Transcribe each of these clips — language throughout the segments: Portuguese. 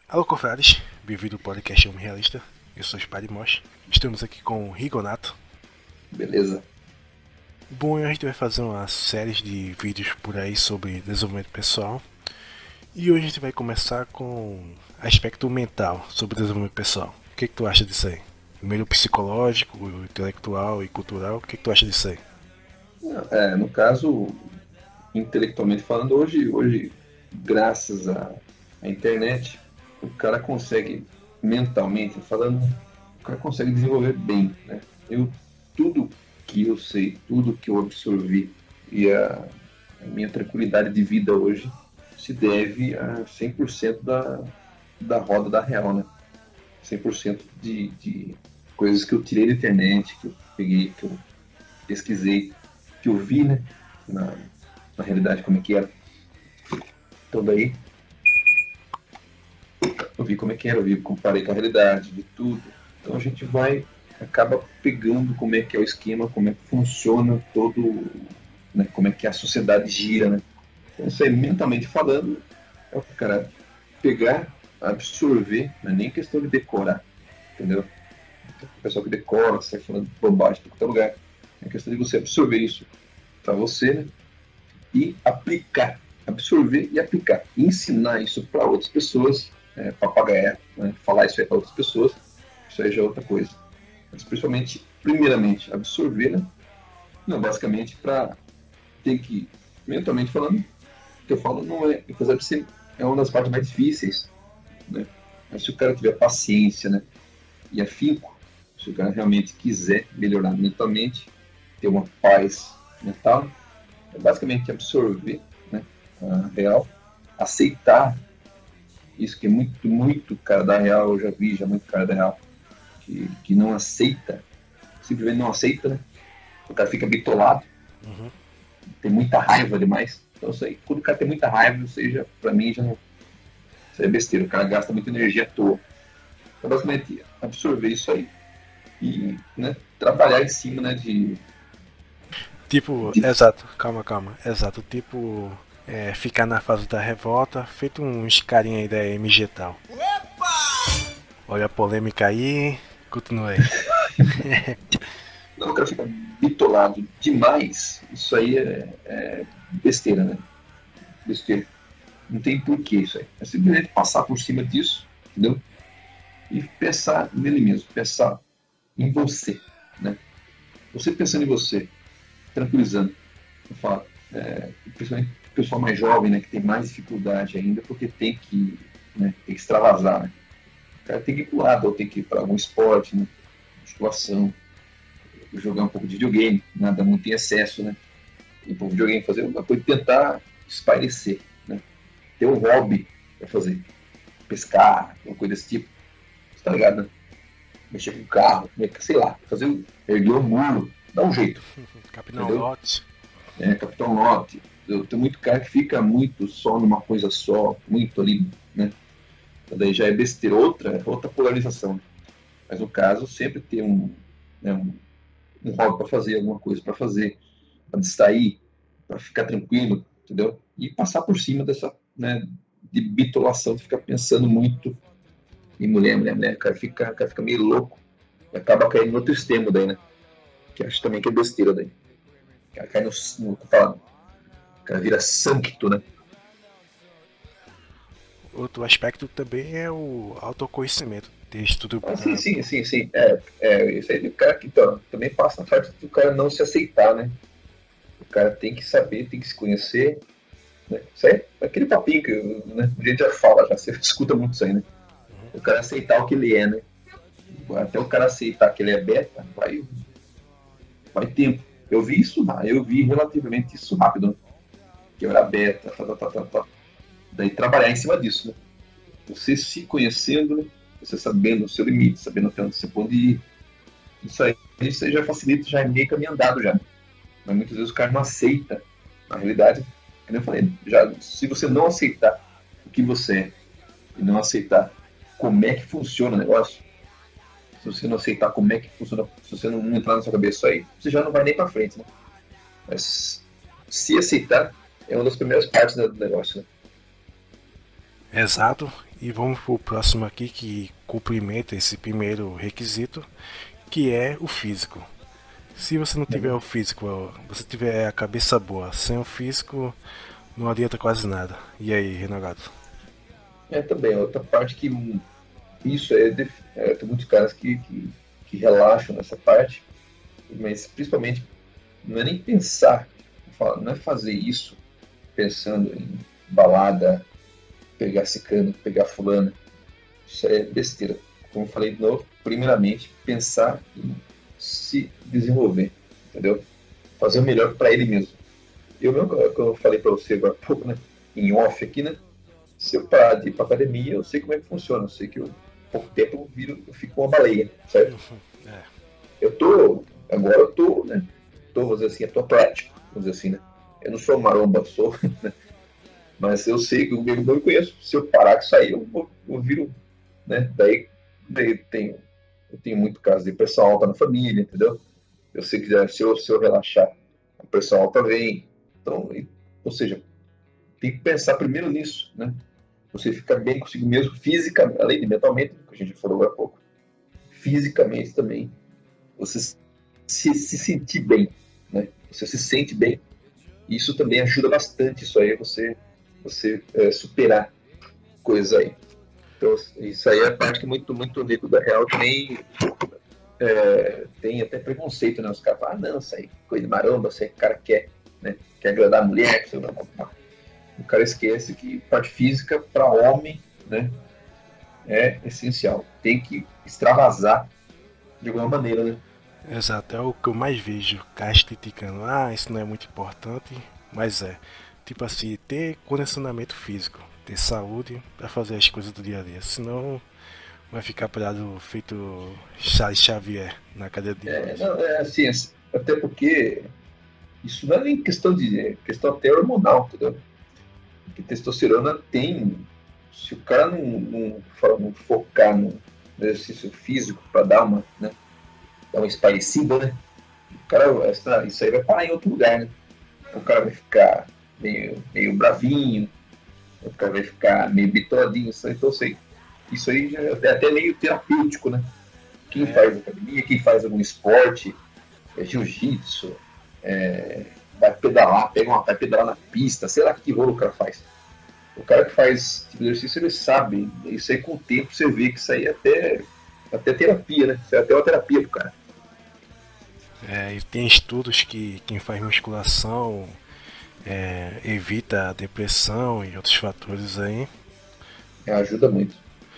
Alô, confrades, bem-vindo ao podcast Homem Realista. Eu sou o Sparimosh. Estamos aqui com o Rigonato. Beleza. Bom, a gente vai fazer uma série de vídeos por aí sobre desenvolvimento pessoal. E hoje a gente vai começar com aspecto mental sobre desenvolvimento pessoal. O que tu acha disso aí? O meio psicológico, o intelectual e cultural, o que tu acha disso aí? No caso, intelectualmente falando, hoje graças à internet, o cara consegue, mentalmente falando, o cara consegue desenvolver bem, né? Tudo que eu sei, tudo que eu absorvi e a minha tranquilidade de vida hoje se deve a 100% da roda da real, né? 100% de coisas que eu tirei da internet, que eu peguei, que eu pesquisei, que eu vi, né, na realidade como é que era. Então daí eu vi como é que era, eu vi, comparei com a realidade, vi tudo. Então a gente acaba pegando como é que é o esquema, como é que funciona todo, né, como é que a sociedade gira, né. Então isso aí, mentalmente falando, é o cara pegar, absorver, não é nem questão de decorar, entendeu? O pessoal que decora, sai falando bobagem em qualquer lugar. É questão de você absorver isso para você, né? E aplicar, absorver e aplicar, e ensinar isso para outras pessoas, papagaiar, né? Falar isso aí para outras pessoas, isso aí já é outra coisa. Mas principalmente, primeiramente, absorver, né? Não, basicamente para ter que, mentalmente falando, o que eu falo não é, apesar de ser, é uma das partes mais difíceis, né? Mas se o cara tiver paciência, né? E afinco, se o cara realmente quiser melhorar mentalmente, ter uma paz mental, é basicamente absorver, né, a real, aceitar isso que é muito cara da real, eu já vi já muito cara da real, que não aceita, simplesmente não aceita, né? O cara fica bitolado, Uhum. tem muita raiva demais. Então isso aí, quando o cara tem muita raiva, ou seja, pra mim já não, isso aí é besteira, o cara gasta muita energia à toa. Então basicamente absorver isso aí e, né, trabalhar em cima, né, Tipo, de exato, calma, exato, tipo, ficar na fase da revolta, feito uns carinha aí da MG e tal. Olha a polêmica aí, continua aí. não, o cara fica bitolado demais, isso aí é besteira, né? Besteira. Não tem porquê isso aí. É simplesmente passar por cima disso, entendeu? E pensar nele mesmo, pensar em você, né? Você pensando em você, tranquilizando. Eu falo, principalmente o pessoal mais jovem, né, que tem mais dificuldade ainda, porque tem que extravasar, né? O cara tem que ir pro lado, ou tem que ir para algum esporte, né? Musculação, jogar um pouco de videogame, nada muito em excesso, né? Ir pro videogame, fazer alguma coisa, tentar espairecer, né? Ter um hobby para fazer, pescar, uma coisa desse tipo, tá ligado, né? Mexer com o carro, sei lá, erguer um muro, dá um jeito, Capitão entendeu? Lotte. Capitão Lotte, tem muito cara que fica muito só numa coisa só, muito ali, né? Então, daí já é besteira, outra polarização. Mas no caso, sempre ter né, um hobby para fazer, alguma coisa para fazer, para distrair, para ficar tranquilo, entendeu? E passar por cima dessa, né, de bitolação, de ficar pensando muito em mulher, o cara fica meio louco, e acaba caindo no outro extremo daí, né? Que acho também que é besteira daí. O cara cai tô falando, o cara vira sancto, né? Outro aspecto também é o autoconhecimento. Ter estudo Ah, sim, pra... sim, sim, sim. Isso aí do cara que também passa na parte do cara não se aceitar, né? O cara tem que saber, tem que se conhecer, né? Isso aí é aquele papinho que, né, a gente já fala, já você escuta muito isso aí, né? O cara aceitar o que ele é, né? Até o cara aceitar que ele é beta, vai tempo. Eu vi relativamente isso rápido, né? Que eu era beta, tá. Daí trabalhar em cima disso, né? Você se conhecendo, né? Você sabendo o seu limite, sabendo até onde você pode ir. Isso aí já facilita, já é meio caminho andado já. Mas muitas vezes o cara não aceita. Na realidade, como eu falei, já, se você não aceitar o que você é e não aceitar como é que funciona o negócio, se você não aceitar como é que funciona, se você não entrar na sua cabeça aí, você já não vai nem para frente, né? Mas se aceitar é uma das primeiras partes do negócio, né? Exato. E vamos pro próximo aqui que cumprimenta esse primeiro requisito, que é o físico. Se você não tiver o físico, você tiver a cabeça boa, sem o físico, não adianta quase nada. E aí, Renegado? Também, outra parte que isso tem muitos caras que relaxam nessa parte, mas principalmente não é nem pensar, não é fazer isso pensando em balada, pegar cicano, pegar fulano. Isso é besteira. Como eu falei de novo, primeiramente pensar em se desenvolver, entendeu? Fazer o melhor para ele mesmo. Eu mesmo, como eu falei para você agora há pouco, né, em off aqui, né, se eu parar de ir para academia, eu sei como é que funciona. Eu sei que em pouco tempo eu fico uma baleia, certo? É. Agora eu tô, né, vamos dizer assim, eu tô prático, vamos dizer assim, né. Eu não sou maromba, sou, né, mas eu sei que eu me conheço. Se eu parar com isso aí, eu viro, né, daí eu tenho muito caso de pressão alta na família, entendeu? Eu sei que se eu relaxar, a pressão alta vem. Então, ou seja, tem que pensar primeiro nisso, né? Você fica bem consigo mesmo, fisicamente, além de mentalmente, que a gente falou agora há pouco, fisicamente também, você se sentir bem, né? Você se sente bem. Isso também ajuda bastante, isso aí, você superar coisas aí. Então, isso aí é a parte que é muito, muito rico da real, também tem até preconceito, né? Os caras falam, não, isso aí, coisa de maromba, isso aí, o cara quer, né? Quer agradar a mulher, que o cara esquece que parte física para homem, né, é essencial. Tem que extravasar de alguma maneira, né? Exato, é o que eu mais vejo, caras criticando, ah, isso não é muito importante, mas é. Tipo assim, ter condicionamento físico, ter saúde para fazer as coisas do dia a dia, senão vai ficar parado feito Charles Xavier na cadeira de rodas. Não, assim, até porque isso não é nem questão até hormonal, entendeu? Porque testosterona tem, se o cara não focar no exercício físico para dar uma espairecida, né? O cara, isso aí vai parar em outro lugar, né? O cara vai ficar meio bravinho, o cara vai ficar meio bitoladinho, então isso aí já é até meio terapêutico, né? Quem faz academia, quem faz algum esporte, jiu-jitsu, vai pedalar, vai pedalar na pista, sei lá que rolo o cara faz. O cara que faz tipo de exercício, ele sabe, isso aí com o tempo você vê que isso aí é até terapia, né? Isso é até uma terapia pro cara. E tem estudos que quem faz musculação evita a depressão e outros fatores aí. Ajuda muito.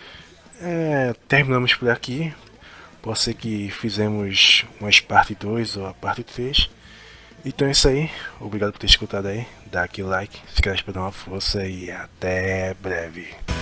Terminamos por aqui. Pode ser que fizemos umas parte 2 ou a parte 3. Então é isso aí. Obrigado por ter escutado aí. Dá aquele like, se inscreve pra dar uma força e até breve.